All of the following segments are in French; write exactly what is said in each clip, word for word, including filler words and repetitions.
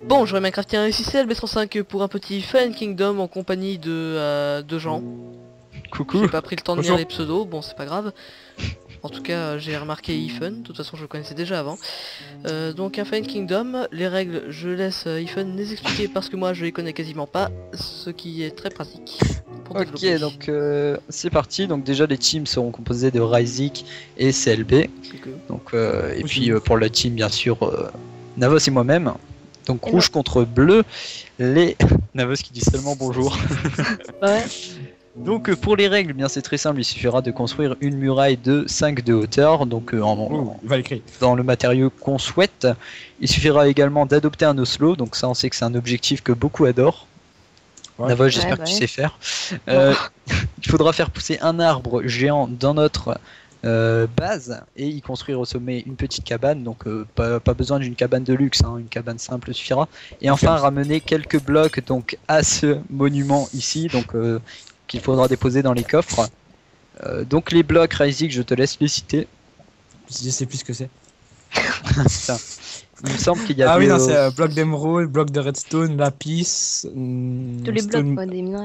Bonjour Minecraftien, ici c'est L B trente-cinq pour un petit Fallen Kingdom en compagnie de, euh, de gens. Coucou. J'ai pas pris le temps de lire Bonjour. les pseudos, bon c'est pas grave. En tout cas euh, j'ai remarqué Ethan, de toute façon je le connaissais déjà avant. Euh, donc un Fallen Kingdom, les règles je laisse euh, Ethan les expliquer parce que moi je les connais quasiment pas, ce qui est très pratique pour Ok, développer. donc euh, c'est parti. Donc déjà les teams seront composés de Ryzik et C L B. Coucou. Donc euh, et Oui. puis euh, pour la team bien sûr euh, Navos et moi-même. Donc Et rouge contre bleu. Les Navos qui dit seulement bonjour. Ouais. Donc euh, pour les règles, eh bien c'est très simple. Il suffira de construire une muraille de cinq de hauteur. Donc euh, en, Oh, il va l'écrire. dans le matériau qu'on souhaite. Il suffira également d'adopter un oslo. Donc ça on sait que c'est un objectif que beaucoup adorent. Ouais. Navos, j'espère Ouais, que bah tu ouais. sais faire. Euh, il faudra faire pousser un arbre géant dans notre euh, base et y construire au sommet une petite cabane. Donc euh, pas, pas besoin d'une cabane de luxe, hein, une cabane simple suffira. Et enfin ramener quelques blocs donc à ce monument ici, donc euh, qu'il faudra déposer dans les coffres. Euh, donc les blocs, Ryzik, je te laisse les citer. Je sais plus ce que c'est. Putain. Il me semble qu'il y a Ah oui, des, non, euh, c'est euh, bloc d'émeraude, bloc de redstone, lapis. hum, Tous les blocs stone- quoi, des minerais.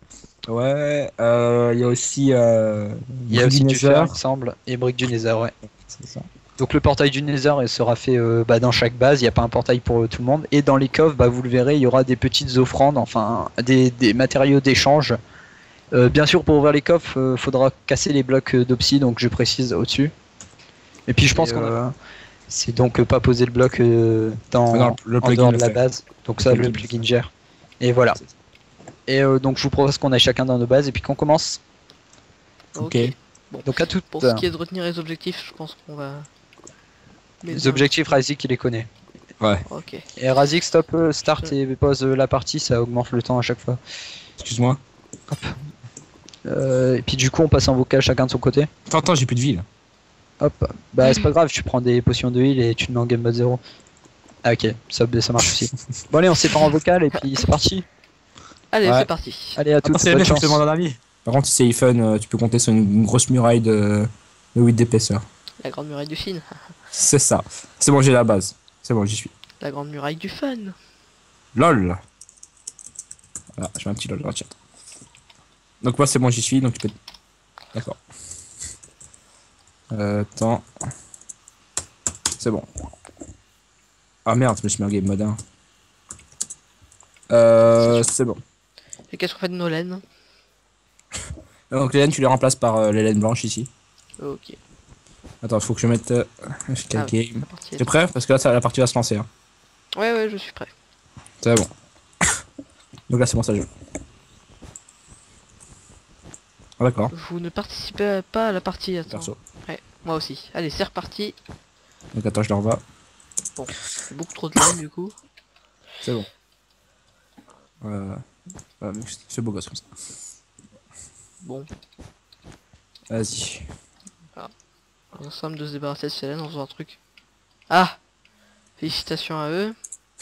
Ouais, euh, il y a aussi. Euh, il y a brique aussi du du fer, Nether. il me semble, et briques du Nether, ouais. C'est ça. Donc le portail du Nether il sera fait euh, bah, dans chaque base, il n'y a pas un portail pour euh, tout le monde. Et dans les coffres, bah, vous le verrez, il y aura des petites offrandes, enfin des, des matériaux d'échange. Euh, bien sûr, pour ouvrir les coffres, il faudra casser les blocs euh, d'Opsy, donc je précise au-dessus. Et puis je pense Et, qu'on euh, a... C'est donc euh, pas poser le bloc euh, dans, Ah non, le en plugin dehors le de la fait. base. Donc ça, Le le plugin plugin gère. Et voilà. Et euh, donc je vous propose qu'on aille chacun dans nos bases et puis qu'on commence. Ok. Ok. Bon. Donc à toutes. Pour ce qui est de retenir les objectifs, je pense qu'on va... Les objectifs, Razik, il les connaît. Ouais, Ok. Et Razik, stop, euh, start Je- et pause euh, la partie, ça augmente le temps à chaque fois. excuse-moi. Euh, et puis du coup, on passe en vocal chacun de son côté. Attends, attends, j'ai plus de ville. Hop, bah c'est pas grave, tu prends des potions de heal et tu te mets en game mode zéro. Ah ok, ça, ça marche aussi. Bon allez, on se sépare en vocal et puis c'est parti. Allez, Ouais. c'est parti. Allez, à toutes, Attends, c'est bonne le mec, je chance. te demande un avis. Par contre, si c'est Ethan, euh, tu peux compter sur une, une grosse muraille de, de huit d'épaisseur. La grande muraille du Chine. C'est ça. C'est bon, j'ai la base. C'est bon, j'y suis. La grande muraille du fun. LOL. Voilà, je mets un petit LOL dans le chat. Donc moi c'est bon, j'y suis, donc tu peux... D'accord. Euh, attends. C'est bon. Ah merde, je me suis mis en game mode un. Euh, c'est bon. Et qu'est-ce qu'on fait de nos laines? Donc les laines, tu les remplaces par euh, les laines blanches ici. Ok. Attends, faut que je mette... Euh, quel Ah oui, game. la partie est- T'es prêt? Parce que là, ça, la partie va se lancer. Hein. Ouais, ouais, je suis prêt. C'est bon. Donc là, c'est bon, ça joue. Ah d'accord, Vous ne participez pas à la partie, attends. perso. Ouais, moi aussi. Allez, c'est reparti. Donc attends, je le revois. Bon, c'est beaucoup trop de laines du coup. C'est bon. Euh... ouais, mais c'est beau gosse comme ça. Bon, Vas-y. on est ensemble de se débarrasser de ces laines en faisant un truc. Ah! Félicitations à eux.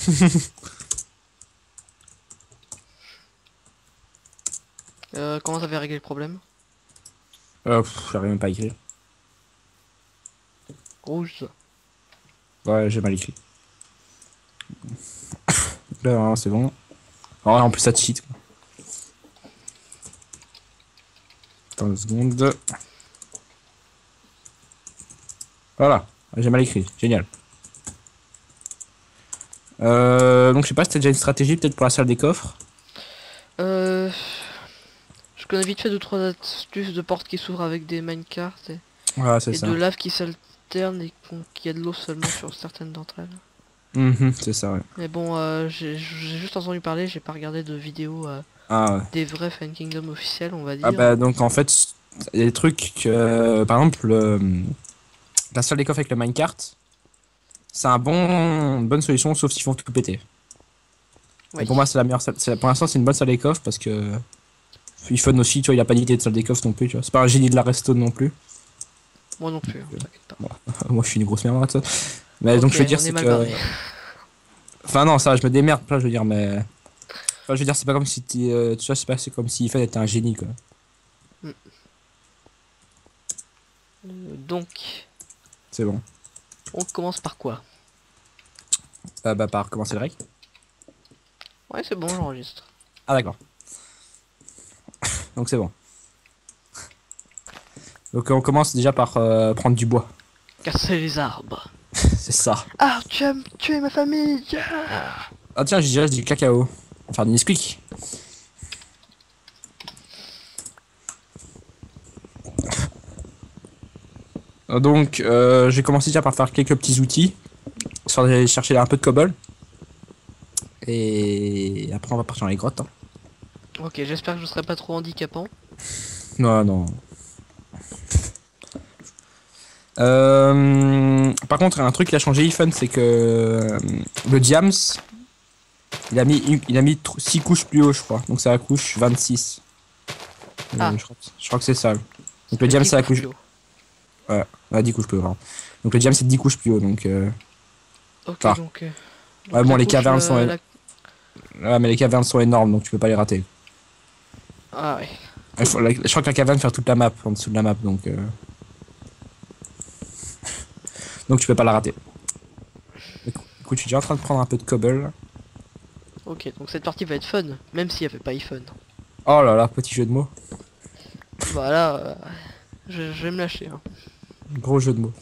Euh, comment ça avait réglé le problème? Euh, pff, j'arrive même pas à écrire. Rouge. Ouais, j'ai mal écrit. Là, vraiment, c'est bon. Oh, en plus, ça cheat. Quoi. Attends une seconde. Voilà, j'ai mal écrit. Génial. Euh, donc, je sais pas si t'as déjà une stratégie peut-être pour la salle des coffres. Euh... Je connais vite fait deux trois astuces de portes qui s'ouvrent avec des minecarts et, Voilà, c'est et ça. de lave qui s'alternent et qu'on- qu'il y a de l'eau seulement sur certaines d'entre elles. Mhm, c'est ça, ouais. Mais bon, euh, j'ai j'ai juste entendu parler, j'ai pas regardé de vidéo euh, Ah, ouais. des vrais Fallen Kingdom officiels, on va dire. Ah bah donc en fait il y a des trucs que euh, par exemple euh, la salle des coffres avec le minecart c'est un bon une bonne solution sauf s'ils font tout péter. Oui. Et pour moi c'est la meilleure salle, c'est- pour l'instant c'est une bonne salle des coffres parce que Ifon aussi tu vois il a pas d'idée de salle des coffres non plus tu vois c'est pas un génie de la resto non plus. Moi non plus, hein, t'inquiète pas. Moi je suis une grosse merde de ça. Mais donc Ok, je veux dire on est c'est mal que barré. enfin non ça je me démerde pas je veux dire mais enfin, je veux dire c'est pas comme si t'es, euh, tu vois c'est pas c'est comme si Ifon était un génie quoi. Euh, donc, C'est bon. on commence par quoi? Euh, bah par commencer le rec. Ouais, c'est bon, j'enregistre. Ah d'accord. Donc c'est bon. Donc on commence déjà par euh, prendre du bois. Casser les arbres. C'est ça. Ah, tu as tué ma famille. Ah tiens, j'ai déjà du cacao. On va faire du Nesquik. Donc euh, j'ai commencé déjà par faire quelques petits outils. Sur aller chercher un peu de cobble. Et après on va partir dans les grottes. Hein. Ok, j'espère que je serai pas trop handicapant. Non, non. Euh, par contre, un truc qui a changé Ifun, c'est que euh, le Diams, il a mis, une- il a mis six couches plus haut, je crois. Donc c'est la couche vingt-six. Euh, Ah. je crois, que- je crois que c'est ça. Donc le Diams, c'est la couche. Ouais, ouais, dix couches plus haut. Pardon. Donc le Diams, c'est dix couches plus haut. Donc, euh... Ok, Ah. donc... euh, Ouais, donc bon, la les couche, cavernes euh, sont- la- ouais, mais les cavernes sont énormes, donc tu peux pas les rater. Ah ouais. Il faut- la- je crois que la caverne fait toute la map, en dessous de la map, donc. Euh... Donc tu peux pas la rater. Écoute, je suis déjà en train de prendre un peu de cobble. Ok, donc cette partie va être fun, même s'il n'y avait pas iPhone. Oh là là, petit jeu de mots. Voilà, euh, je, je vais me lâcher. Hein. Gros jeu de mots.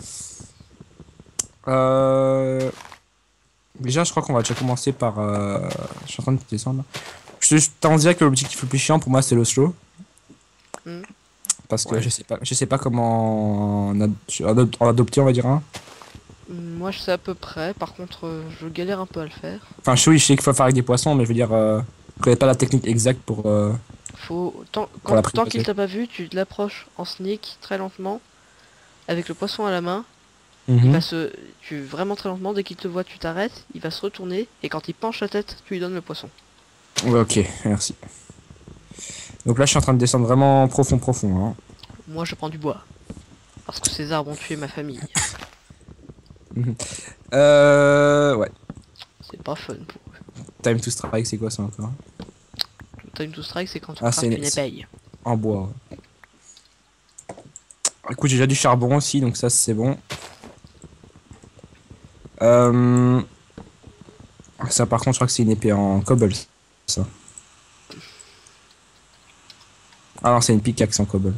Euh... Déjà, je crois qu'on va déjà commencer par... Euh... Je suis en train de descendre. Je, je t'en dirais que l'objectif le plus chiant pour moi, c'est le slow. Hmm. Parce que Ouais. je sais pas je sais pas comment en, ad- en adop- en adopter, on va dire un. Moi je sais à peu près, par contre euh, je galère un peu à le faire. Enfin, je, oui, je sais qu'il faut faire avec des poissons, mais je veux dire... Euh... Je connais pas la technique exacte pour... Euh... Faut tant, Pour la quand, tant prioriser. qu'il t'a pas vu, tu te l'approches en sneak très lentement, avec le poisson à la main. Il Mhm. va se, tu vraiment très lentement. Dès qu'il te voit, tu t'arrêtes. Il va se retourner et quand il penche la tête, tu lui donnes le poisson. Ouais, ok, merci. Donc là, je suis en train de descendre vraiment profond, profond. Hein. Moi je prends du bois parce que ces arbres ont tué ma famille. Euh... Ouais. C'est pas fun pour eux. Time to strike, c'est quoi ça encore? Time to strike, c'est quand tu Ah, frappes c'est- une épaille. En bois. Ouais. Écoute, j'ai déjà du charbon aussi, donc ça c'est bon. Euh... Ça par contre, je crois que c'est une épée en cobble. Ça. Ah non, c'est une pickaxe en cobble.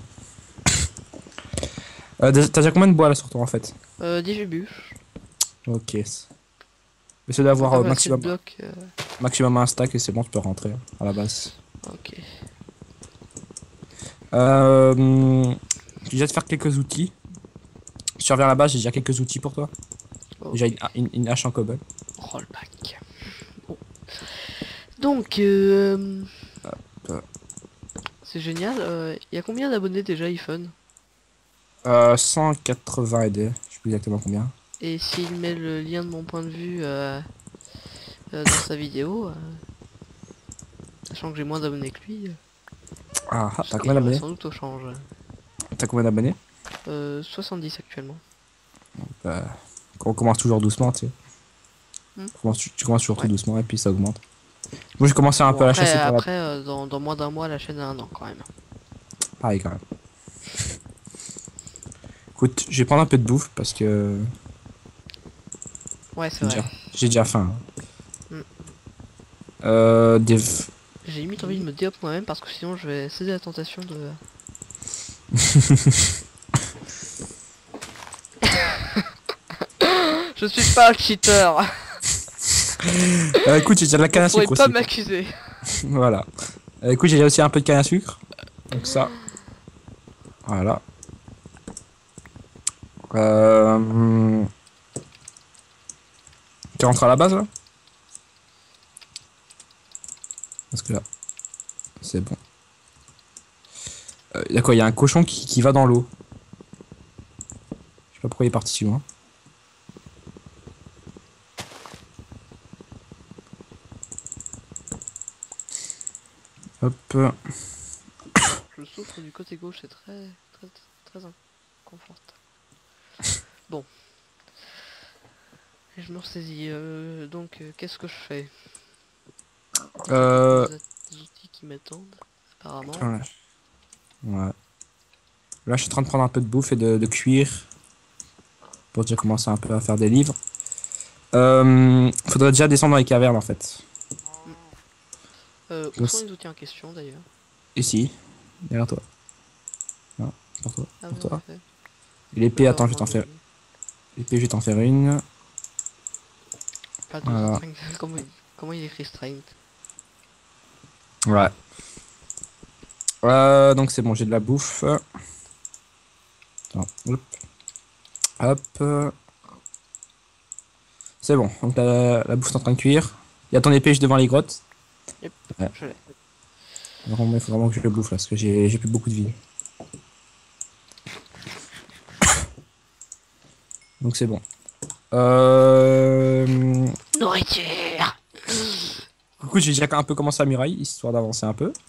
Euh, T'as déjà combien de bois là sur toi en fait? Euh, dix-huit bûches. Ok. Essaie d'avoir Ah, euh, bah, c'est le maximum, bloc, euh, maximum un stack et c'est bon, tu peux rentrer hein, à la base. ok. Euh... Je vais déjà te faire quelques outils. Si tu reviens là-bas, j'ai déjà quelques outils pour toi. Ok. Déjà une, une, une hache en cobble. Rollback. Bon. Donc, euh... euh. c'est génial. Il y a combien d'abonnés déjà iPhone? Euh, cent quatre-vingts aidés, je sais plus exactement combien. Et s'il met le lien de mon point de vue euh, euh, dans sa vidéo, euh, sachant que j'ai moins d'abonnés que lui, euh, Ah, parce t'as qu'il combien va d'abonnés? sans doute au change. T'as combien d'abonnés? Euh, soixante-dix actuellement. Bah, on commence toujours doucement, tu sais. Hmm. Tu commences- tu, tu commences toujours Ouais. tout doucement et puis ça augmente. Moi j'ai commencé un Bon, peu à la après, chasser pour la... après euh, dans, dans moins d'un mois, la chaîne a un an quand même. Pareil quand même. Écoute, je vais prendre un peu de bouffe parce que Ouais, c'est j'ai vrai. déjà, j'ai déjà faim. Hmm. Euh, des... J'ai limite envie de me déop moi-même parce que sinon je vais céder à la tentation de... Je suis pas un cheater. Euh, écoute, j'ai déjà de la canne à Vous pourrez sucre pas aussi. m'accuser. Voilà. Euh, écoute, j'ai déjà aussi un peu de canne à sucre. Donc ça. Voilà. Euh... Tu rentres à la base là? Parce que là, c'est bon. Euh, y a quoi? Il y a un cochon qui, qui va dans l'eau. Je sais pas pourquoi il est parti si loin. Hop. Je souffre du côté gauche, c'est très, très, très inconfortable. Bon. Et je me ressaisis. Euh, donc, euh, qu'est-ce que je fais? Euh... Des des outils qui m'attendent, apparemment. Ouais. Ouais. Là, je suis en train de prendre un peu de bouffe et de, de cuire. Pour déjà commencer un peu à faire des livres. Euh, faudrait déjà descendre dans les cavernes en fait. Euh, où Donc, sont les outils en question d'ailleurs? Ici, derrière toi. Non, pour toi, Ah pour oui, en toi. effet. Et l'épée, Pas attends, je vais vraiment t'en faire. de- L'épée, je vais t'en faire une. Pas de Voilà. strength. Comment il... Comment il écrit strength? Ouais. Euh, donc c'est bon, j'ai de la bouffe. Attends, hop. Hop. euh. C'est bon, donc la, la bouffe est en train de cuire. Il y a ton épée juste devant les grottes. Yep, Ouais. je l'ai. Alors, il faut vraiment que je le bouffe là, parce que j'ai j'ai plus beaucoup de vie. Donc c'est bon. Euh... Nourriture! Du coup, j'ai déjà un peu commencé à muraille, histoire d'avancer un peu.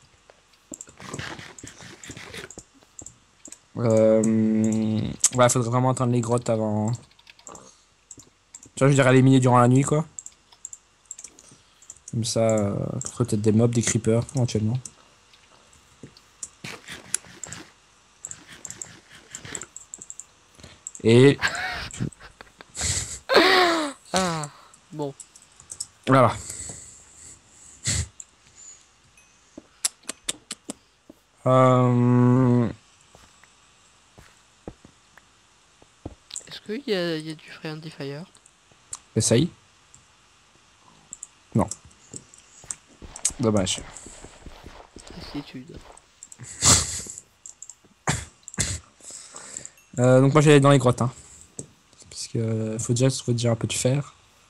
Euh... Ouais, faudrait vraiment atteindre les grottes avant. Tu vois, je dirais les miner durant la nuit, quoi. Comme ça, euh, peut-être des mobs, des creepers, éventuellement. Et Ah, bon. voilà. Euh... Est-ce qu'il y a, il y a du Friendly Fire? Essaye. Non. Dommage. Lassitude. Euh, donc moi j'allais dans les grottes, hein. Parce que euh, faut déjà, faut déjà un peu de fer.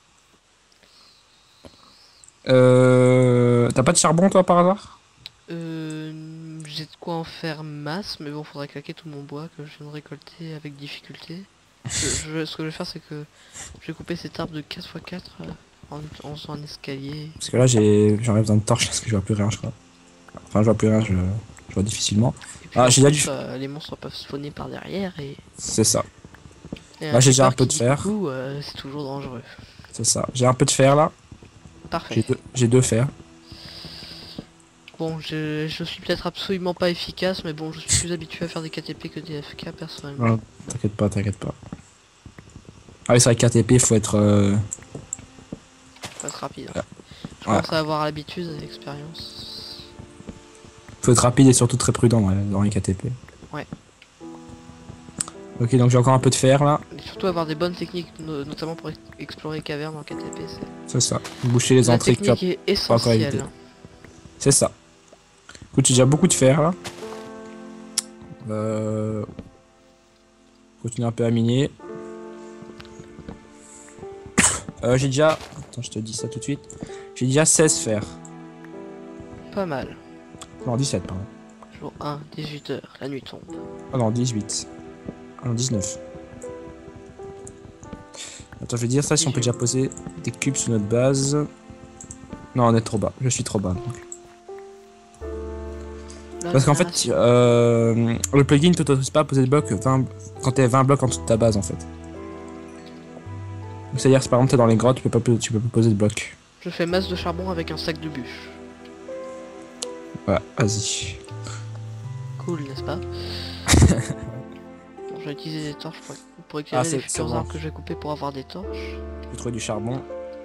Euh... T'as pas de charbon toi par hasard? Euh, j'ai de quoi en faire masse, mais bon, faudrait claquer tout mon bois que je viens de récolter avec difficulté. Je, je- ce que je vais faire, c'est que je vais couper cet arbre de quatre fois quatre euh, en, en faisant un escalier. Parce que là j'ai j'aurais besoin de torches parce que je vois plus rien je crois. Enfin je vois plus rien, je, je vois difficilement. Et puis Ah en j'ai déjà plus, du... euh, les monstres peuvent spawner par derrière et, C'est ça, et Là, j'ai déjà un creeper peu qui de dit fer. coucou, euh, c'est toujours dangereux. c'est ça. J'ai un peu de fer là. Parfait. J'ai deux, j'ai deux fers. Bon, je, je suis peut-être absolument pas efficace, mais bon, je suis plus habitué à faire des K T P que des F K personnellement. Non, t'inquiète pas, t'inquiète pas. Ah oui c'est vrai que K T P faut être... Euh... Faut être rapide. Ouais. Je Ouais. commence à avoir l'habitude et l'expérience. Faut être rapide et surtout très prudent ouais, dans les K T P. Ouais. Ok donc j'ai encore un peu de fer là. Et surtout avoir des bonnes techniques, no- notamment pour ex- explorer les cavernes en K T P, c'est... C'est ça. Boucher les La entrées que tu as... technique est pas encore évité. essentielle. C'est ça. Écoute, j'ai déjà beaucoup de fer là. Euh... Continue un peu à miner. Euh, j'ai déjà... Attends, je te dis ça tout de suite. J'ai déjà seize fer. Pas mal. Non, dix-sept, pardon. Jour un, dix-huit heures, la nuit tombe. Ah non, dix-huit. Ah non, dix-neuf. Attends, je vais dire ça si on peut déjà poser des cubes sous notre base. Non, on est trop bas. Je suis trop bas. Donc. Là, Parce qu'en là, fait, euh, le plugin ne t'autorise pas à poser des blocs vingt quand t'es vingt blocs en dessous de ta base en fait. C'est-à-dire que par exemple t'es dans les grottes, tu peux pas, tu peux pas poser de blocs. je fais masse de charbon avec un sac de bûches. Ouais, vas-y. Cool, n'est-ce pas? Bon, je vais utiliser des torches pour, pour Ah, éclairer c'est- les c'est futurs bon. arbres que je vais couper pour avoir des torches. J'ai trouvé du charbon.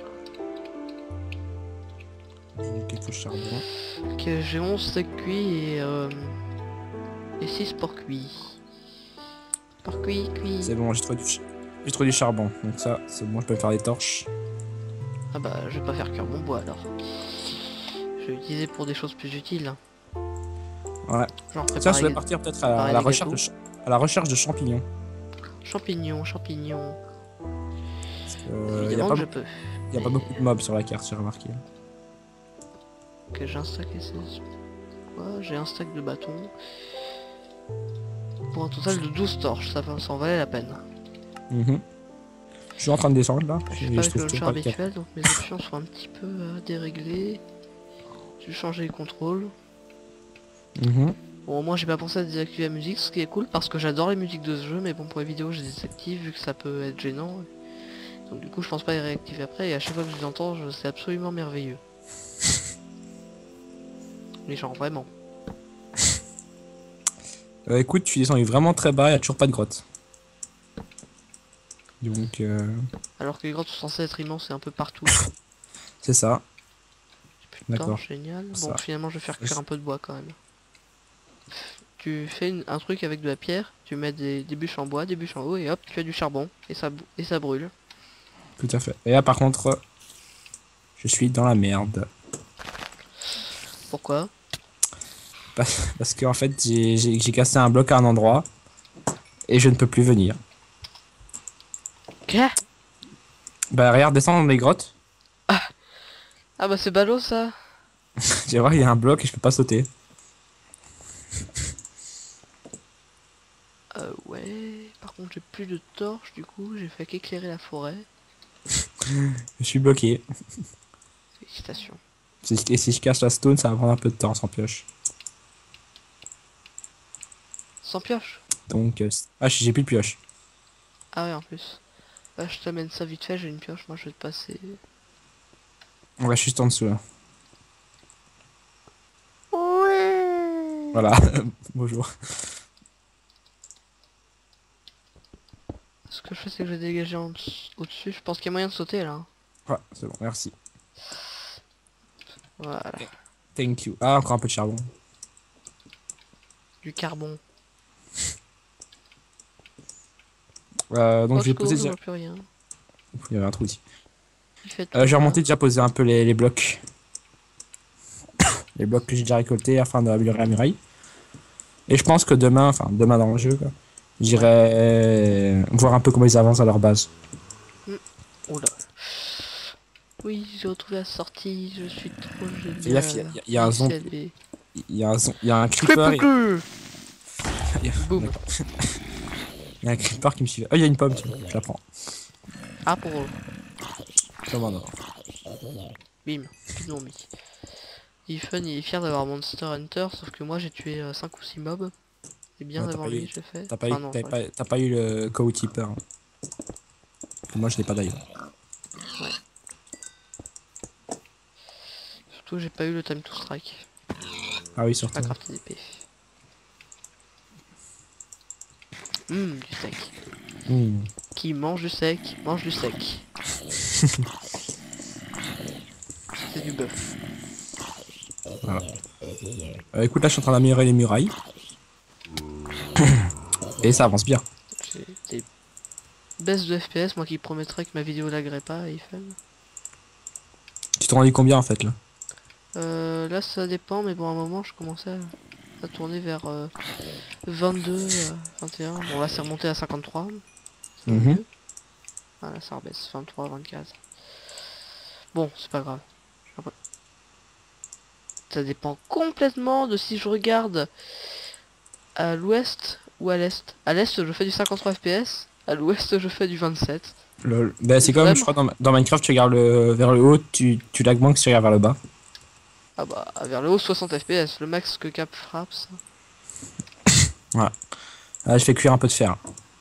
J'ai quelques charbons. Ok, j'ai onze steaks cuits et, euh, et six porcs cuits. Porcs cuits, cuits. C'est bon, j'ai trouvé du, ch- j'ai trouvé du charbon. Donc ça, c'est bon, je peux faire des torches. Ah bah, je vais pas faire cuire mon bois alors. Je vais l'utiliser pour des choses plus utiles. hein. Ouais. Genre Tiens, je préparer vais partir peut-être à, préparer à la des recherche de, gâteaux. ch- à la recherche de champignons. champignons, champignons. Parce que, euh, y a Évidemment pas, que je be- peux. y a pas beaucoup de mobs sur la carte, j'ai remarqué. Ok, j'ai un stack et c'est quoi? J'ai un stack de bâtons. Pour un total de douze torches, ça, va- ça en valait la peine. Mhm. Je suis en train de descendre là. Je suis et pas je avec trouve le toujours launcher pas le cap. habituel, donc mes options sont un petit peu euh, déréglées. Je vais changer les contrôles. Mhm. Bon, au moins j'ai pas pensé à désactiver la musique, ce qui est cool parce que j'adore les musiques de ce jeu, mais bon, pour les vidéos, je les désactive vu que ça peut être gênant. Donc du coup, je pense pas les réactiver après, et à chaque fois que je les entends, je- c'est absolument merveilleux. Les gens, vraiment. Euh, écoute, tu descends vraiment très bas, il y a toujours pas de grotte. Donc, euh, Alors que les grottes sont censées être immenses et un peu partout. c'est ça. D'accord. génial. Bon, Ça. finalement, je vais faire cuire un peu de bois quand même. Tu fais une- un truc avec de la pierre, tu mets des, des bûches en bois, des bûches en haut, et hop, tu as du charbon, et ça, bou- et ça brûle. Tout à fait. Et là, par contre, je suis dans la merde. Pourquoi? Parce, parce que en fait, j'ai j'ai- j'ai cassé un bloc à un endroit et je ne peux plus venir. Quoi? Bah, regarde, descends dans les grottes. Ah bah c'est ballot ça. Tu vas voir, il y a un bloc et je peux pas sauter. Euh, ouais. Par contre, j'ai plus de torches, du coup, j'ai fait qu'éclairer la forêt. Je suis bloqué. Félicitations. Si- Et si je casse la stone, ça va prendre un peu de temps sans pioche. Sans pioche? Donc, euh, c- ah, j'ai plus de pioche. Ah ouais, en plus. Bah, je t'amène ça vite fait, j'ai une pioche, moi je vais te passer. On va juste en dessous là. Ouais. Voilà. Bonjour. Ce que je fais, c'est que je vais dégager en dess- au-dessus. Je pense qu'il y a moyen de sauter là. Ouais, c'est bon, merci. Voilà. Thank you. Ah, encore un peu de charbon. Du carbon. Euh, donc, Oh, je vais secours, poser je déjà. vois plus rien. Il y avait un trou ici. Il fait Euh, tout j'ai ça. remonté déjà poser un peu les, les blocs. Les blocs que j'ai déjà récoltés afin d'améliorer la muraille. Et je pense que demain, enfin demain dans le jeu, quoi, j'irai euh, voir un peu comment ils avancent à leur base. Oula. Oui, j'ai retrouvé la sortie, je suis trop génial. Fais gaffe, il y a- il y a- il y a un zombie. X L B. Il y a un, son- il y a un creeper. et- il y a- Boum. d'accord. Il y a un creeper qui me suit. Oh, il y a une pomme, tiens, je la prends. Ah, pour eux. Comment non? Bim, ils l'ont mis. Ethan il est fier d'avoir Monster Hunter, sauf que moi j'ai tué cinq ou six mobs. Et bien Ouais, t'as avant pas lui, eu- j'ai fait. T'as pas, Enfin, eu- non, t'avais ouais. pas, t'as pas eu le Cow-Keeper. Hein. Moi je l'ai pas d'ailleurs. Surtout j'ai pas eu le time to strike. Ah oui, Pas surtout. crafté d'épée. Hum, du sec. Hmm. Qui mange du sec, mange du sec. C'est du bœuf. Euh, écoute, là je suis en train d'améliorer les murailles. Et ça avance bien. J'ai des baisses de F P S, moi qui promettrais que ma vidéo lagrait pas, Ethan. Tu t'en rendu combien en fait là? Euh, là ça dépend, mais bon à un moment je commençais à, à tourner vers euh, vingt-deux, euh, vingt et un. Bon là c'est remonté à cinquante-trois. C'est Mhm. mieux. Ah là ça rebaisse, vingt-trois, vingt-quatre. Bon, c'est pas grave. Après- Ça dépend complètement de si je regarde à l'ouest ou à l'est. À l'est je fais du cinquante-trois F P S, à l'ouest je fais du vingt-sept. Lol. Bah, c'est comme, Vraiment je crois, dans, dans Minecraft, tu regardes le, vers le haut, tu, tu lag moins que si tu regardes vers le bas. Ah bah vers le haut soixante F P S, le max que Cap frappe ça. Ah, je fais cuire un peu de fer.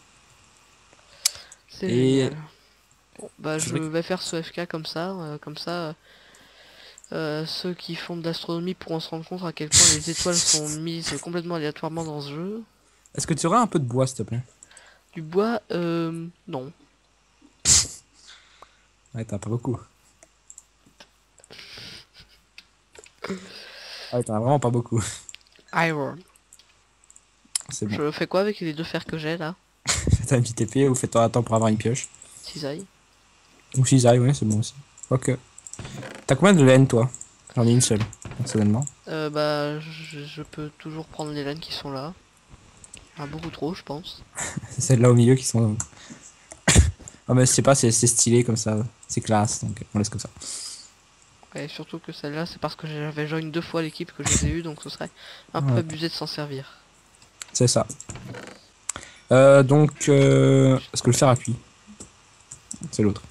C'est Et- génial. Bon, bah je Faudrait que- vais faire ce F K comme ça, euh, comme ça euh, euh, ceux qui font de l'astronomie pourront se rendre compte à quel point les étoiles sont mises complètement aléatoirement dans ce jeu. Est-ce que tu aurais un peu de bois, s'il te plaît? Du bois, euh, non. Ouais, t'en as pas beaucoup. Ouais, t'en as vraiment pas beaucoup. Iron. C'est bon. Je fais quoi avec les deux fers que j'ai là? Fais-toi une petite épée ou fais-toi attendre pour avoir une pioche. Cisaille. Ou cisaille, ouais, c'est bon aussi. Ok. T'as combien de laine, toi? J'en ai une seule, personnellement. Euh, bah je, je peux toujours prendre les laines qui sont là. Ah, beaucoup trop je pense. C'est celles-là au milieu qui sont. Ah, mais je sais pas, c'est c'est stylé comme ça. C'est classe, donc on laisse comme ça. Et surtout que celle-là c'est parce que j'avais joint deux fois l'équipe que je les ai eu, donc ce serait un peu Ouais. abusé de s'en servir. C'est ça. Euh, donc, euh, est-ce que le fer a cuit? C'est l'autre.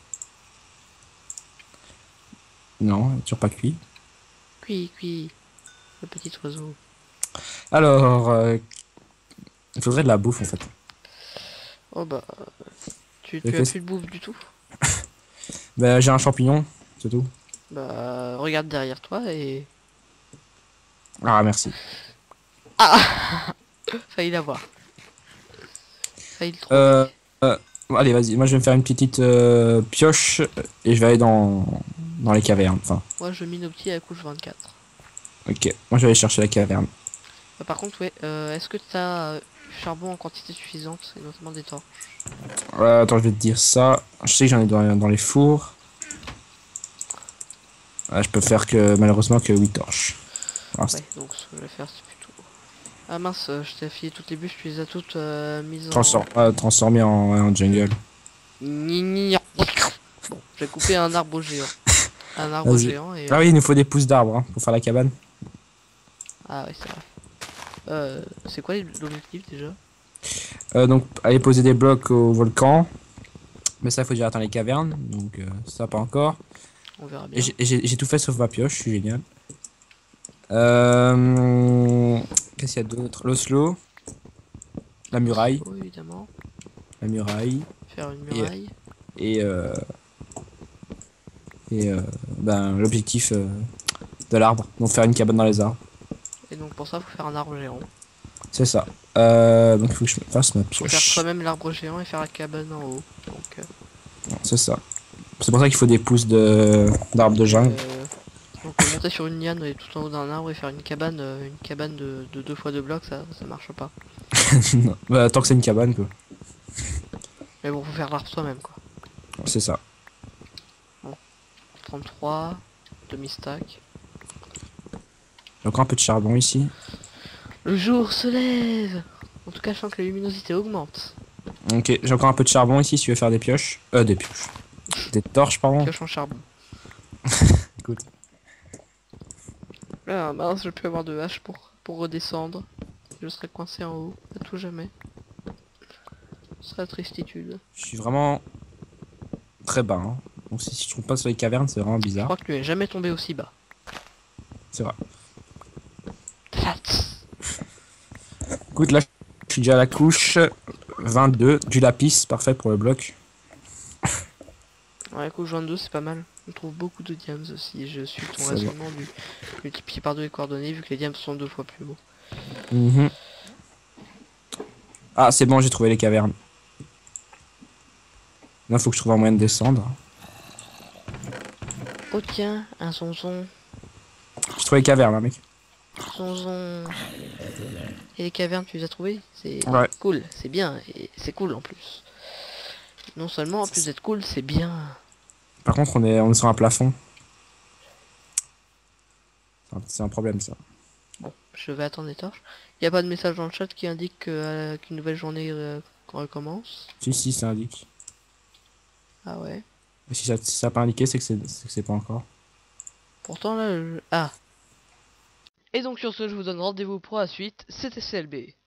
Non, toujours pas cuit. Cui, cui. Le petit oiseau. Alors, euh, il faudrait de la bouffe en fait. Oh bah... Tu, Et tu as qu'est-ce- plus de bouffe du tout? Bah, j'ai un champignon, c'est tout. Bah regarde derrière toi et... Ah, merci. Failli l'avoir. Failli le trouver. Euh, euh, bon, allez, vas-y. Moi, je vais me faire une petite euh, pioche et je vais aller dans dans les cavernes. Enfin, Moi je mine au petit à la couche vingt-quatre. ok. Moi je vais aller chercher la caverne. Euh, par contre, ouais, euh, est-ce que tu as euh, du charbon en quantité suffisante, et notamment des torches? Euh, attends, je vais te dire ça. Je sais que j'en ai dans, dans les fours. Ouais, je peux faire que malheureusement que huit torches. Voilà, Ouais, donc ce que je vais faire c'est plutôt... Ah mince, euh, je t'ai affilé toutes les bûches, tu les as toutes euh, mises en... transform- euh, transformé en, en jungle. Gni, gni, gna. Bon, j'ai coupé un arbre géant. Un arbre Vas-y. géant et... Ah euh, oui, il nous faut des pousses d'arbres hein, pour faire la cabane. Ah ouais, c'est vrai. Euh, c'est quoi l'objectif déjà? Euh, donc, aller poser des blocs au volcan. Mais ça, il faut déjà atteindre les cavernes. Donc, euh, ça, pas encore. On verra Et bien. j'ai- j'ai j'ai tout fait sauf ma pioche, je suis génial. Euh... Qu'est-ce qu'il y a d'autre? L'Oslo. La muraille. Oh, évidemment. La muraille. Faire une Et- muraille. Et, euh... et euh... ben, l'objectif euh, de l'arbre. Donc, faire une cabane dans les arbres. Et donc pour ça, faut faire un arbre géant. C'est ça. Euh... Donc, il faut que je me fasse ma Faut faire pioche. soi-même l'arbre géant et faire la cabane en haut. Donc, euh, C'est ça. C'est pour ça qu'il faut des pousses de d'arbres de jungle. euh, donc euh, monter sur une liane et tout en haut d'un arbre et faire une cabane, euh, une cabane de, de deux fois deux blocs, ça, ça marche pas. Non. Bah, tant que c'est une cabane, quoi. Mais bon, faut faire l'arbre soi-même quoi. C'est ça. trente-trois, demi-stack. J'ai encore un peu de charbon ici. Le jour se lève. En tout cas, je sens que la luminosité augmente. Ok, j'ai encore un peu de charbon ici si tu veux faire des pioches. Euh, des pioches. Des torches, pardon. Pioche en charbon. Écoute. Ah mince, je peux avoir de hache pour, pour redescendre. Je serai coincé en haut, à tout jamais. Ce serait la tristitude. Je suis vraiment très bas. Hein. Donc si je trouve pas sur les cavernes, c'est vraiment Je bizarre. crois que tu n'es jamais tombé aussi bas. C'est vrai. Tats. Écoute, là, je suis déjà à la couche vingt-deux du lapis, parfait pour le bloc. Ouais, couche vingt-deux, c'est pas mal. On trouve beaucoup de diams aussi. Je suis ton Ça raisonnement du multiplié par deux les coordonnées vu que les diams sont deux fois plus beaux. Mhm. Ah, c'est bon, j'ai trouvé les cavernes. Là, faut que je trouve un moyen de descendre. Oh tiens, un zonzon. J'ai trouvé les cavernes, hein, mec. Zonzon. Et les cavernes, tu les as trouvées? C'est Ouais. cool, c'est bien. Et c'est cool en plus. Non seulement en plus d'être cool, c'est bien. Par contre, on est, on est sur un plafond. C'est un- C'est un problème, ça. Bon, je vais attendre les torches. Il n'y a pas de message dans le chat qui indique que, euh, qu'une nouvelle journée euh, recommence. Si, si, ça indique. Ah ouais. Et si ça si ça n'a pas indiqué, c'est que c'est c'est que c'est pas encore. Pourtant là, je... Ah. Et donc sur ce, je vous donne rendez-vous pour la suite. C'était C L B.